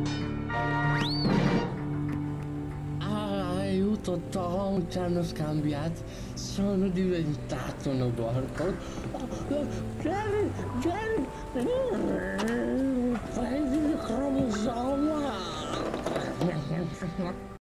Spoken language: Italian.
Aiuto Tom, ci hanno scambiati. Sono diventato un aborto. Jerry, Jerry.